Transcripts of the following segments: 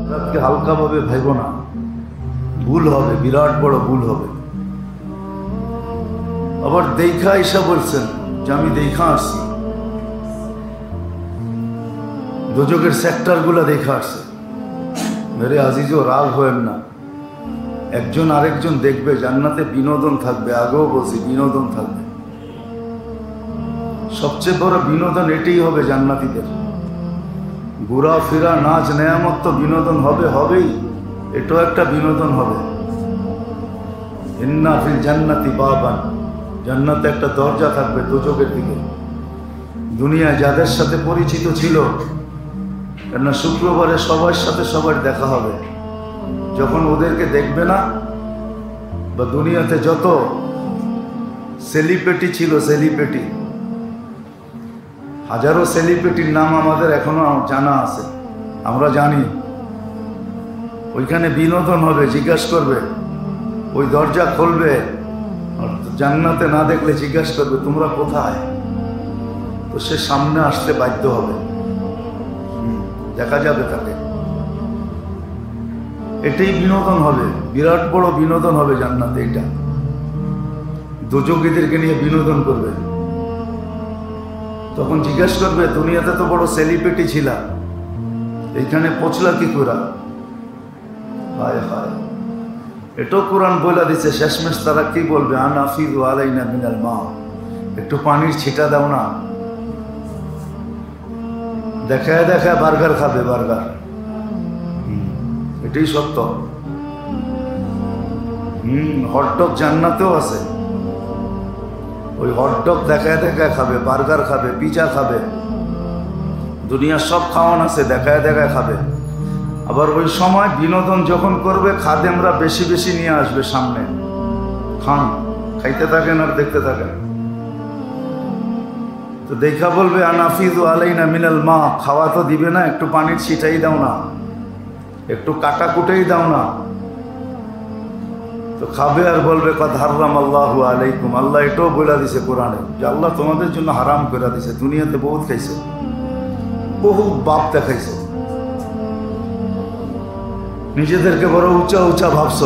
রাতকে হালকাভাবে ভাইব না, ভুল হবে, বিরাট বড় ভুল হবে। আবার দেখা এসা বলছেন যে আমি দেখা আসছি, দোজকের সেক্টরগুলো দেখা আসছে। মেরে আজিজও রাগ হয়েন না, একজন আরেকজন দেখবে, জান্নাতে বিনোদন থাকবে। আগেও বলছি বিনোদন থাকবে, সবচেয়ে বড় বিনোদন এটাই হবে জান্নাতীদের। ঘোরাফেরা, নাচ, নেয়ামত তো বিনোদন হবে, হবেই, এটাও একটা বিনোদন হবে। ইন্না ফিল জান্নাতি বাবান, জান্নাতে একটা দরজা থাকবে দোজকের দিকে। দুনিয়ায় যাদের সাথে পরিচিত ছিল, কেননা শুক্রবারে সবার সাথে সবার দেখা হবে, যখন ওদেরকে দেখবে না, বা দুনিয়াতে যত সেলিব্রিটি ছিল, সেলিব্রিটি, হাজারো সেলিব্রিটির নাম আমাদের এখনো জানা আছে, আমরা জানি। ওইখানে বিনোদন হবে, জিজ্ঞাসা করবে, ওই দরজা খুলবে, জান্নাতে না দেখলে জিজ্ঞাসা করবে তোমরা কোথায়, তো সে সামনে আসতে বাধ্য হবে, দেখা যাবে তাকে। এটাই বিনোদন হবে, বিরাট বড় বিনোদন হবে জান্নাতে। এটা দোজখীদেরকে নিয়ে বিনোদন করবে। তখন জিজ্ঞাসা করবে দুনিয়াতে তো বড় সেলিব্রিটি ছিল, এইখানে পৌঁছলা কি করে? হায় হায়, এটাও কোরআন বলে দিচ্ছে। শেষমেশ তারা কি বলবে? আনা আফিদু আলাইনা মিনাল মা, একটু পানির ছিটা দাও না। দেখায় দেখায় বার্গার খাবে, বার্গার। এটাই সত্য। হটডগ জান্নাতেও আছে, ওই হটডগ দেখায় দেখায় খাবে, বার্গার খাবে, পিজা খাবে, দুনিয়ার সব খাওয়ান আছে, দেখায় দেখায় খাবে। আবার ওই সময় বিনোদন যখন করবে, খাদেমরা বেশি বেশি নিয়ে আসবে সামনে, খান, খাইতে থাকেন আর দেখতে থাকেন। তো দেখা বলবে আনাফিদু আলাইনা মিনাল মা, খাওয়া তো দিবে না, একটু পানির ছিটাই দাও না, একটু কাটা কুটেই দাও না। তো খাবে আর বলবে কদ হারাম আল্লাহু আলাইকুম, আল্লাহ এটাও বলে দিছে কোরআনে যে আল্লাহ তোমাদের জন্য হারাম করে দিছে। দুনিয়াতে বহুত খাইছে, বহুত বাপ দেখাইছে, নিজেদেরকে বড় উঁচা উঁচা ভাবছ।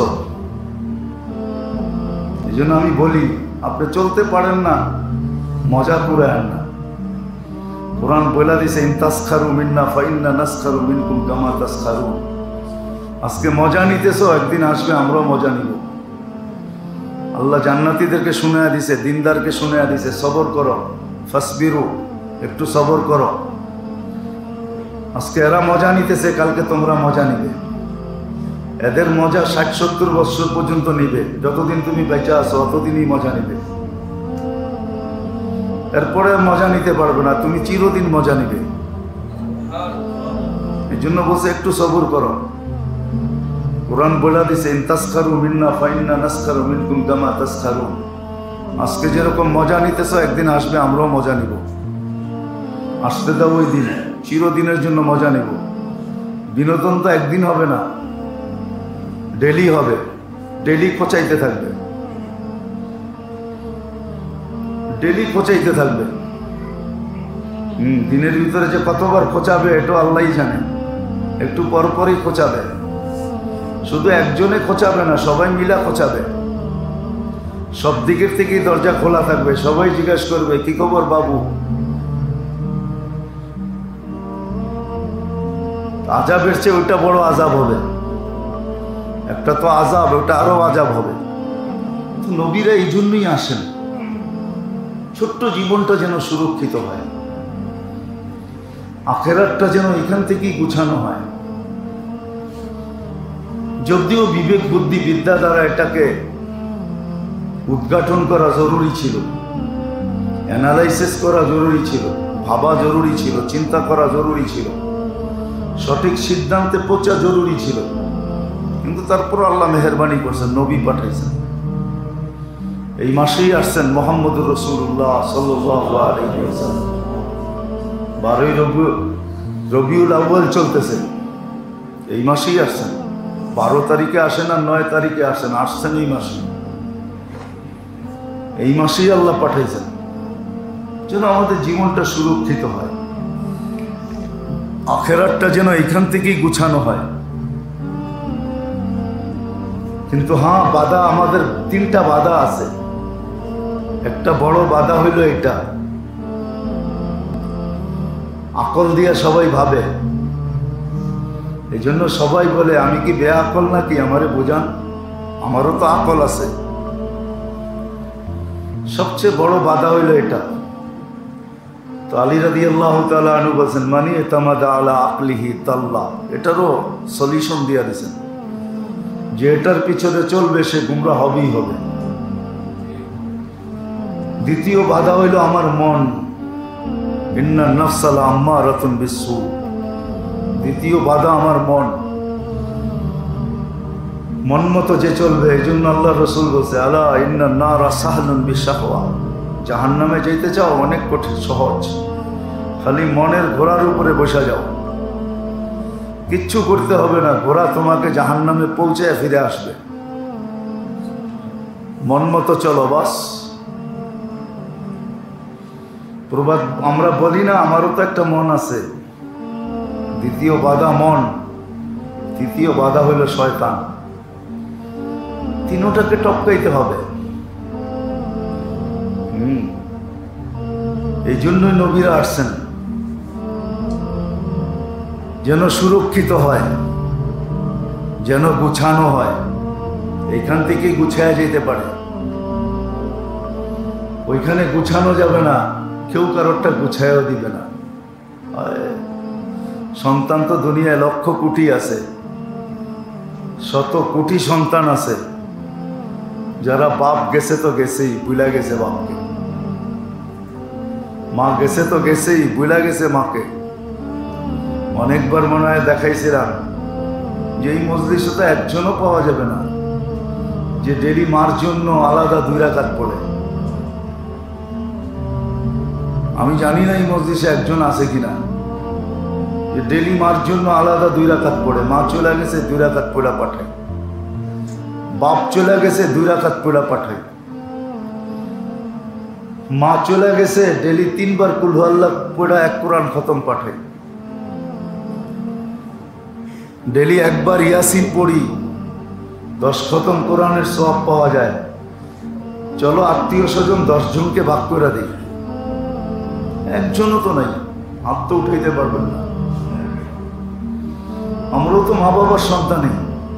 এই জন্য আমি বলি, আপনি চলতে পারেন না, মজা পুরায়েন না। কোরআন বলে দিছে ইন তাসখারু মিন্না ফাইন্না নাসখারু মিনকুম কামা তাসখারু। আজকে মজা নিতেছো, একদিন আসবে আমরাও মজা নিব। আল্লাহ জান্নাতীদেরকে শুনায়া দিছে, দিনদারকে শুনায়া দিছে, সবর করো, ফাসবিরু, একটু সবর করো। আজকে এরা মজা নিতেছে, কালকে তোমরা মজা নিবে। এদের মজা 60-70 বছর পর্যন্ত নিবে, যতদিন তুমি বেঁচে আছো ততদিনই মজা নিবে, এরপরে মজা নিতে পারবে না, তুমি চিরদিন মজা নিবে। এই জন্য বলছে একটু সবর করো। কোরআন বলে দিছে ইন তাসখারু মিন্না ফাইন্না নাসখারু মিনকুম কামা তাসখারু। আজকে যেরকম মজা নিতেছো, একদিন আসবে আমরাও মজা নিব। আসতে দাও ওই দিন, চিরদিনের জন্য মজা নিব। বিনোদন তো একদিন হবে না, ডেলি হবে, ডেলি খোঁচাইতে থাকবে, ডেলি খোঁচাইতে থাকবে। দিনের ভিতরে যে কতবার খোঁচাবে এটা আল্লাহই জানে, একটু পরপরই খোঁচাবে। শুধু একজনে খোঁচাবে না, সবাই মিলা খোঁচাবে। সব দিকের থেকেই দরজা খোলা থাকবে, সবাই জিজ্ঞাসা করবে কি খবর বাবু। আজাবের চেয়ে ওইটা বড় আজাব হবে। একটা তো আজাব, ওটা আরো আজাব হবে। তো নবীরা এই জন্যই আসেন, ছোট্ট জীবনটা যেন সুরক্ষিত হয়, আখেরাতটা যেন এখান থেকেই গুছানো হয়। যদিও বিবেক বুদ্ধি বিদ্যা দ্বারা এটাকে উদ্ঘাটন করা জরুরি ছিল, অ্যানালাইসিস করা জরুরি ছিল, ভাবা জরুরি ছিল, চিন্তা করা জরুরি ছিল, সঠিক সিদ্ধান্তে পৌঁছা জরুরি ছিল, কিন্তু তারপর আল্লাহ মেহেরবানি করছেন, নবী পাঠাইছেন। এই মাসেই আসছেন মুহাম্মদুর রাসূলুল্লাহ সাল্লাল্লাহু আলাইহি ওয়াসাল্লাম। 12ই রবিউল আউয়াল চলতেছে, এই মাসেই আসছেন। 12 তারিখে আসেন আর 9 তারিখে আসেন, আসছেন এই মাসে। এই মাসেই আল্লাহ পাঠাইছেন যেন আমাদের জীবনটা সুরক্ষিত হয়, আখেরাতটা যেন এখান থেকেই গুছানো হয়। কিন্তু হ্যাঁ, বাধা আমাদের তিনটা বাধা আছে। একটা বড় বাধা হইল এটা, আকল দিয়ে সবাই ভাবে, এই জন্য সবাই বলে আমি কি বেআকল নাকি, আমারে বোঝান, আমারও তো আকল আছে। সবচেয়ে বড় বাধা হইল এটা। তো আলী রাদিয়াল্লাহু তাআলা আনহু বলেন, মানি ইতামাদা আলা আকলিহি তাল্লা, এটারও সলিউশন দিয়ে দিয়েছেন যে এটার পিছনে চলবে সে গুমরা হবেই হবে। দ্বিতীয় বাধা হইল আমার মন, ইন্না নাফসা লাআম্মারাতুন বিসসু, দ্বিতীয় বাধা আমার মন, মন মতো যে চলবে। এই জন্য আল্লাহ রসুল বলছে, আলা ইন্না নারা সাহলুন বিশাহওয়া, জাহান্নামে যেতে চাও অনেক কঠিন, সহজ, খালি মনের ঘোড়ার উপরে বসা যাও, কিচ্ছু করতে হবে না, ঘোড়া তোমাকে জাহান্নামে পৌঁছায় ফিরে আসবে। মন মতো চলো বাস। প্রবাদ আমরা বলি না, আমারও তো একটা মন আছে। দ্বিতীয় বাধা মন, তৃতীয় বাধা হইল শয়তান। তিনোটাকে টপকাইতে হবে। এই জন্যই নবীরা আসছেন, যেন সুরক্ষিত হয়, যেন গুছানো হয়, এইখান থেকে গুছায়া যেতে পারে। ওইখানে গুছানো যাবে না, কেউ কারোরটা গুছায়ও দিবে না। সন্তান তো দুনিয়ায় লক্ষ কোটি আছে, শত কোটি সন্তান আছে, যারা বাপ গেছে তো গেছেই, বুলা গেছে বাপকে, মা গেছে তো গেছেই, বুলা গেছে মাকে। অনেকবার মনে হয় দেখাইছিলাম যে এই মজলিসে তো একজনও পাওয়া যাবে না যে ডেলি মার জন্য আলাদা 2 রাকাত পড়ে। আমি জানি না এই মজলিসে একজন আছে কিনা যে ডেলি মার জন্য আলাদা 2 রাকাত পড়ে। মা চলে গেছে 2 রাকাত পড়া পাঠায়, বাপ চলে গেছে 2 রাকাত পড়া পাঠায়, মা চলে গেছে ডেলি 3 বার কুল হু আল্লাহ পড়া 1 কোরআন খতম পাঠায়, ডেলি 1 বার ইয়াসিন পড়ি, 10 খতম কোরআনের সওয়াব পাওয়া যায়। চলো আত্মীয় স্বজন 10 জনকে ভাগ করে দিই, একজনও তো নাই, হাত তো উঠাইতে পারবেন না। আমরাও তো মা বাবার সন্তানই,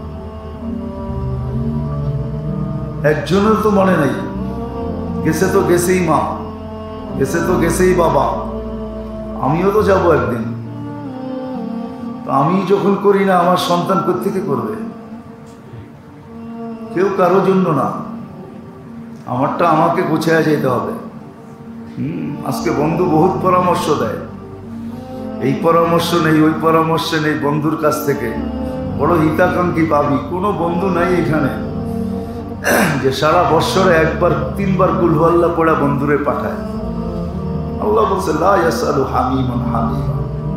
একজনের তো মনে নাই। গেছে তো গেছেই মা, গেছে তো গেছেই বাবা, আমিও তো যাব একদিন। তো আমি যখন করি না, আমার সন্তান কোত্থেকে করবে? কেউ কারো জন্য না, আমারটা আমাকে গুছায়া যেতে হবে। আজকে বন্ধু বহুত পরামর্শ দেয়, এই পরামর্শ নেই, ওই পরামর্শ নেই, বন্ধুর কাছ থেকে বড় হিতাকাঙ্ক্ষী পাবি। কোনো বন্ধু নাই এখানে যে সারা বৎসরে 1 বার 3 বার কুল হু আল্লাহ পড়া বন্ধুরে পাঠায়। আল্লাহ বলছে, লা ইয়াসালু হামিমুন হামিমা,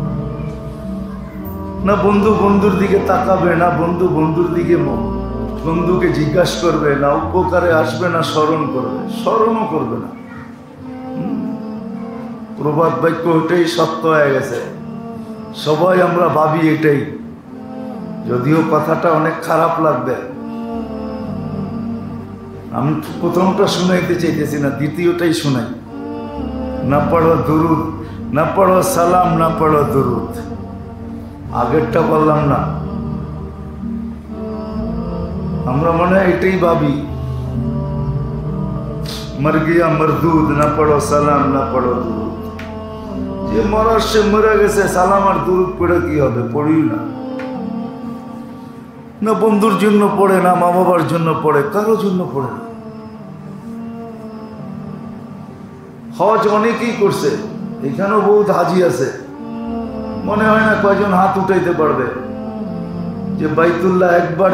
না বন্ধু বন্ধুর দিকে তাকাবে, না বন্ধু বন্ধুর দিকে বন্ধুকে জিজ্ঞাসা করবে, না উপকারে আসবে, না স্মরণ করবে, স্মরণও করবে না। প্রবাদ বাক্য ওটাই সত্য হয়ে গেছে, সবাই আমরা ভাবি এটাই। যদিও কথাটা অনেক খারাপ লাগবে, আমি প্রথমটা শুনাইতে চাইতেছি না, দ্বিতীয়টাই শুনাই। না পড়ো দুরুদ, না পড়ো সালাম, না পড়ো দুরুদ। আগেরটা বললাম না, আমরা মনে হয় এটাই ভাবি, মর গিয়া মরদুদ, না পড়ো সালাম, না পড়ো দুরুদ। যে মরার সে মরে গেছে, সালাম আর দুরুদ পড়ে কি হবে? পড়ি না। না বন্ধুর জন্য পড়ে, না মা বাবার জন্য পড়ে, কারো জন্য পড়ে না। হজ অনেকেই করছে, এখানেও বহুত হাজি আছে, মনে হয় না কয়জন হাত উঠাইতে পারবে যে বাইতুল্লাহ একবার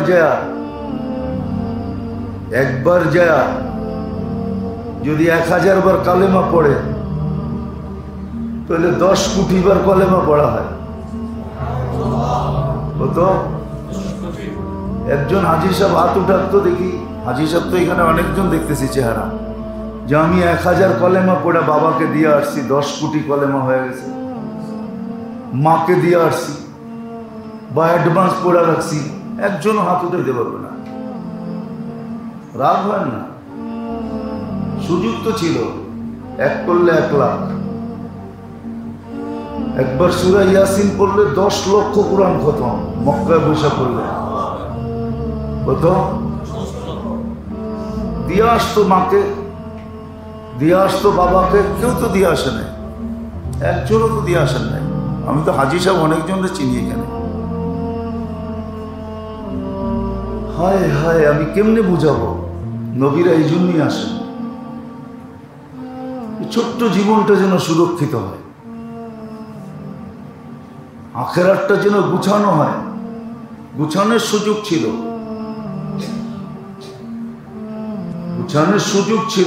যায় যদি 1000 বার কালেমা পড়ে, তাহলে 10 কোটি বার কালেমা পড়া হয়। তো একজন হাজি সাহেব হাত উঠাতো দেখি, হাজি সাহেব তো এখানে অনেকজন দেখতেছি চেহারা, যে আমি 1000 কলেমা পড়ে বাবাকে দিয়ে আসছি, 10 কোটি কলেমা হয়ে গেছে, মাকে দিয়ে আসছি বা অ্যাডভান্স পড়া রাখছি, একজনও হাত উঠাইতে পারবে না। রাগ হয় না, সুযোগ তো ছিল, এক করলে 1 লাখ। একবার সূরা ইয়াসিন পড়লে 10 লক্ষ কোরআন খতম, মক্কায় বসে পড়লে। কত দিয়ে আসতো মাকে, দিয়ে আসতো বাবাকে, কেউ তো দিয়ে আসে নাই, একজনও তো দিয়ে আসেন নাই। আমি তো হাজি সাহেব অনেকজনকে চিনি এখানে। হায় হায়, আমি কেমনে বুঝাবো? নবীরা এই জন্যই আসেন, ছোট্ট জীবনটা যেন সুরক্ষিত হয়, আখেরাতটা যেন গুছানো হয়। গুছানোর সুযোগ ছিল, গুছানোর সুযোগ ছিল।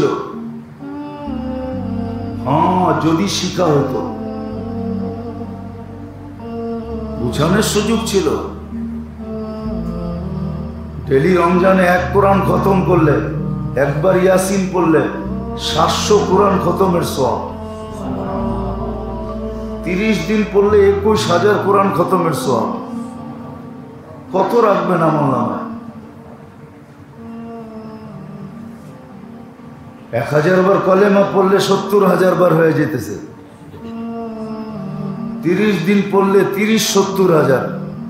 হ্যাঁ, যদি শিখা হতো, গুছানোর সুযোগ ছিল। ডেলি রমজানে 1 কোরআন খতম করলে, একবার ইয়াসিন পড়লে 700 কোরআন খতমের সওয়াব। 30 দিন পড়লে 21,000 কোরআন খতমের সওয়াব। কত রাখবেন আমল নামায়? 1000 বার কলেমা পড়লে 70,000 বার হয়ে যেতেছে। 30 দিন পড়লে 30-70,000।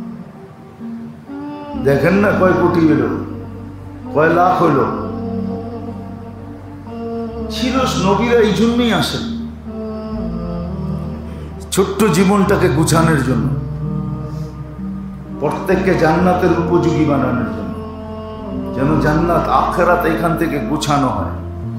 দেখেন না কয় কোটি হইল, কয় লাখ হইল। ছিল, নবীরা এই জন্যই আসেন, ছোট্ট জীবনটাকে গুছানোর জন্য, প্রত্যেককে জান্নাতের উপযোগী বানানোর জন্য, যেন জান্নাত আখিরাত এখান থেকে গুছানো হয়।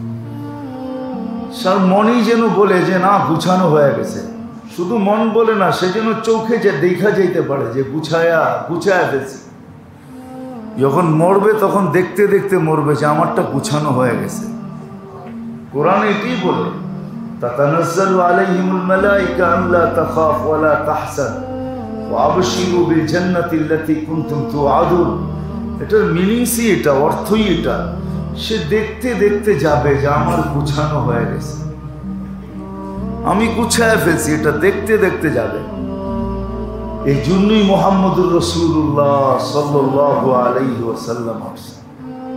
সার মনই যেন বলে যে না, গুছানো হয়ে গেছে। শুধু মন বলে না, সে যেন চোখে যে দেখা যাইতে পারে যে গুছায়া ফেলছে। যখন মরবে তখন দেখতে দেখতে মরবে যে আমারটা গুছানো হয়ে গেছে। কোরআন এটাই বলে, তাতানাজ্জালু আলাইহিমুল মালাইকা আল্লা তাখাফু ওয়া লা তাহজানু ওয়া আবশিরু বিল জান্নাতি আল্লাতী কুনতুম তুআদুন। এটার মিনিংসই এটা, অর্থই এটা। সে দেখতে দেখতে যাবে যে আমার গুছানো হয়ে গেছে, আমি গুছায় ফেলছি, এটা দেখতে দেখতে যাবে। এই জন্যই মুহাম্মদুর রাসূলুল্লাহ সাল্লাল্লাহু আলাইহি ওয়াসাল্লাম আসছেন।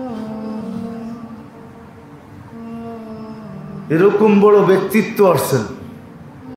এরকম বড় ব্যক্তিত্ব আসছেন।